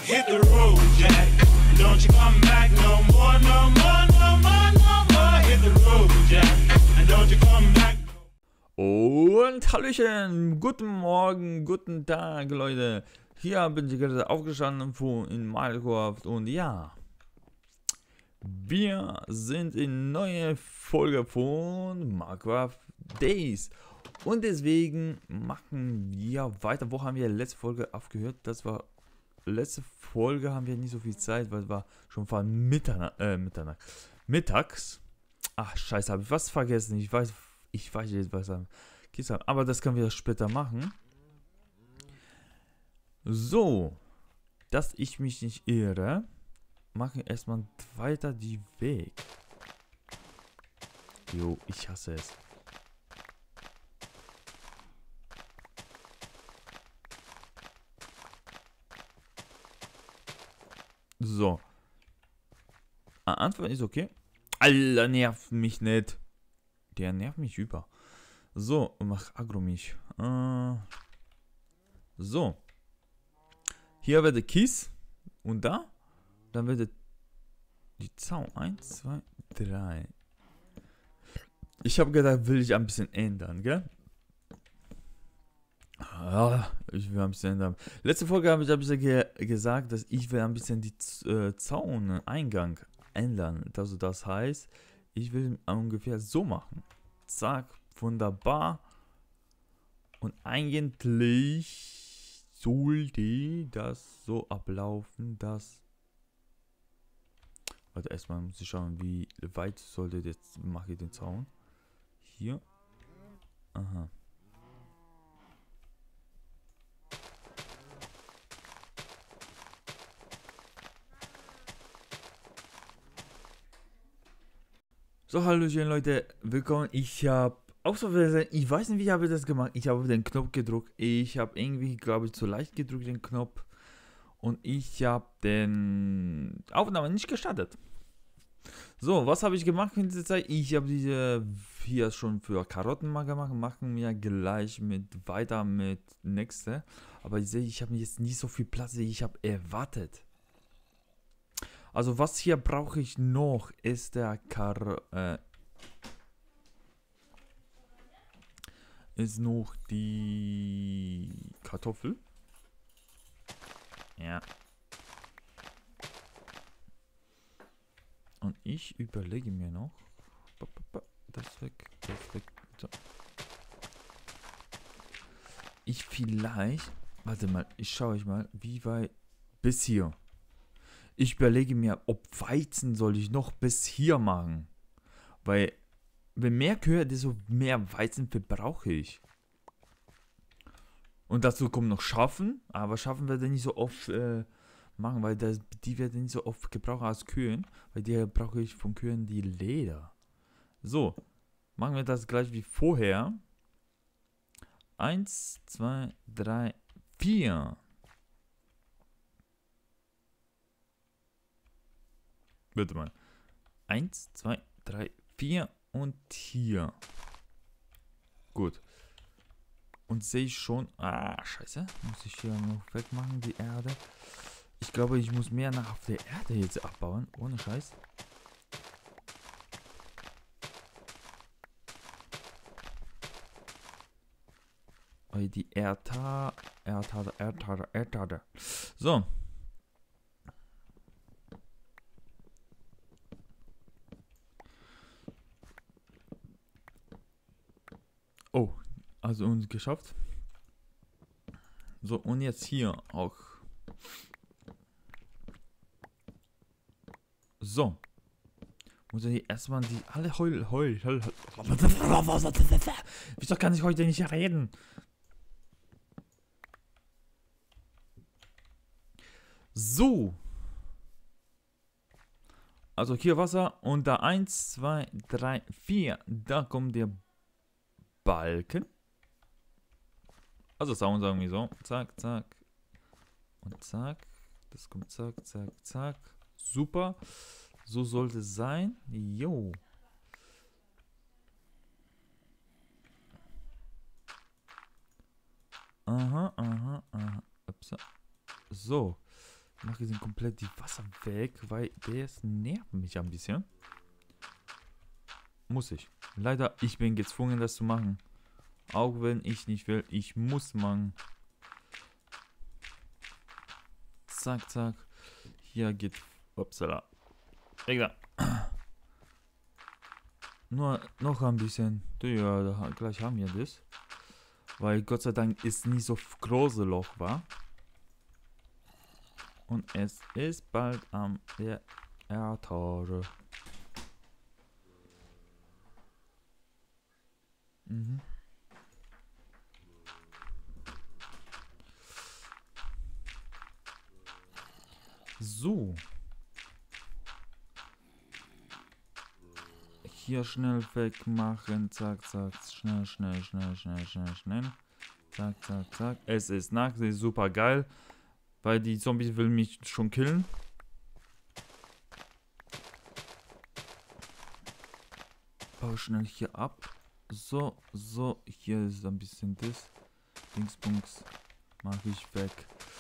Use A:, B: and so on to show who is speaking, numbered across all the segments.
A: hit the road, Jack. Don't you come back no more, no more, no more, no more. Hit the road, Jack. And don't you come back.
B: Und Hallöchen, guten Morgen, guten Tag, Leute. Hier bin ich gerade aufgestanden in Minecraft und ja, wir sind in neue Folge von Minecraft Days. Und deswegen machen wir weiter. Wo haben wir letzte Folge aufgehört? Das war letzte Folge, haben wir nicht so viel Zeit, weil es war schon vor mittags. Ach scheiße, habe ich was vergessen. Ich weiß jetzt was. Aber das können wir später machen. So, dass ich mich nicht irre, machen erstmal weiter die Weg. Jo, ich hasse es. So. Anfang ist okay. Alter, nervt mich nicht. Der nervt mich über. So, mach aggro mich. So. Hier wird der Kies. Und da. Dann wird die Zaun. 1, 2, 3. Ich habe gedacht, will ich ein bisschen ändern, gell? Ja, ich will ein bisschen ändern. Letzte Folge habe ich ein bisschen gesagt, dass ich will ein bisschen die Zaun-Eingang ändern. Also das heißt, ich will ungefähr so machen. Zack, wunderbar. Und eigentlich sollte das so ablaufen, dass... Warte, erstmal muss ich schauen, wie weit sollte jetzt mache ich den Zaun. Hier. Aha. So, hallöchen Leute, willkommen. Ich habe ich weiß nicht, wie habe ich das gemacht. Ich habe den Knopf gedrückt. Ich habe irgendwie, glaube ich, zu leicht gedrückt den Knopf. Und ich habe den Aufnahme nicht gestartet. So, was habe ich gemacht in dieser Zeit? Ich habe diese hier schon für Karotten mal gemacht. Machen wir gleich weiter mit nächste. Aber ich sehe, ich habe jetzt nicht so viel Platz, wie ich habe erwartet. Also was hier brauche ich noch, ist der ist noch die Kartoffel. Ja. Und ich überlege mir noch. Das weg, das weg. So. Ich vielleicht. Warte mal, ich schaue euch mal, wie weit bis hier. Ich überlege mir, ob Weizen soll ich noch bis hier machen. Weil, wenn mehr Kühe, desto mehr Weizen verbrauche ich. Und dazu kommt noch Schafen. Aber Schafen werde ich nicht so oft machen, weil die werden nicht so oft gebraucht als Kühen. Weil die brauche ich von Kühen die Leder. So, machen wir das gleich wie vorher. 1, 2, 3, 4. Bitte mal. 1, 2, 3, 4 und hier. Gut. Und sehe ich schon. Ah, scheiße. Muss ich hier noch wegmachen, die Erde. Ich glaube, ich muss mehr nach auf der Erde jetzt abbauen. Ohne Scheiß. Weil die Erdtage. So. Oh, also uns geschafft. So, und jetzt hier auch. So. Muss ich erstmal die alle heul. Wieso kann ich heute nicht reden? So. Also hier Wasser und da 1, 2, 3, 4. Da kommt der Balken. Also Sound sagen wir so. Zack, zack. Und zack. Das kommt zack, zack, zack. Super. So sollte es sein. Jo. Aha. Upsa. So. mache ich komplett die Wasser weg, weil das nervt mich ein bisschen. Muss ich. Leider, ich bin gezwungen, das zu machen. Auch wenn ich nicht will, ich muss machen. Zack, zack. Hier geht... Upsala. Egal. Nur noch ein bisschen. Ja, gleich haben wir das. Weil Gott sei Dank ist nicht so große Loch war. Und es ist bald am Erdtore. Mhm. So. Hier schnell wegmachen. Zack, zack. Schnell, schnell, schnell, schnell, schnell, schnell. Zack, zack, zack. Es ist nackt. Es ist super geil. Weil die Zombies will mich schon killen. Bau schnell hier ab. So, so. Hier ist ein bisschen das. Dingsbums. Mache ich weg.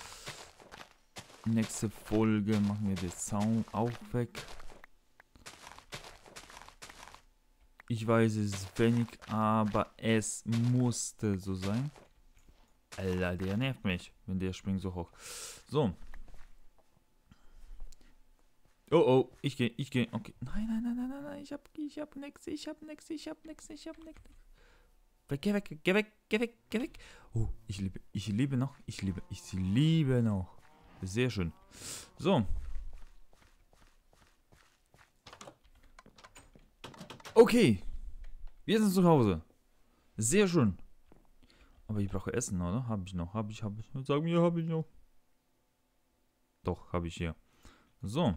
B: Nächste Folge machen wir den Zaun auch weg. Ich weiß, es ist wenig, aber es musste so sein. Alter, der nervt mich, wenn der springt so hoch. So. Oh, oh, ich gehe. Okay. Nein, nein, nein, nein, nein, nein. Ich hab nix. Weg, geh weg. Oh, ich liebe noch. Sehr schön. So. Okay. Wir sind zu Hause. Sehr schön. Aber ich brauche Essen, oder? Hab ich noch. Sag mir, hab ich noch. Doch, habe ich hier. So.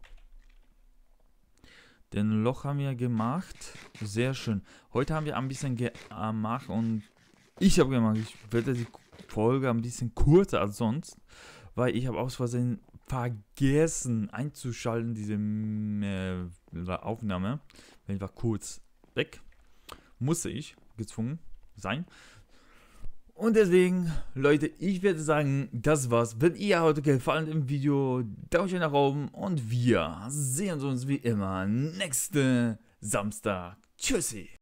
B: Den Loch haben wir gemacht. Sehr schön. Heute haben wir ein bisschen gemacht und ich habe gemacht. Ich werde die Folge ein bisschen kürzer als sonst, weil ich habe aus Versehen vergessen einzuschalten, diese Aufnahme. Ich war kurz weg. Musste ich gezwungen sein. Und deswegen, Leute, ich werde sagen, das war's. Wenn ihr heute gefallen im Video, Daumen nach oben und wir sehen uns wie immer nächsten Samstag. Tschüssi.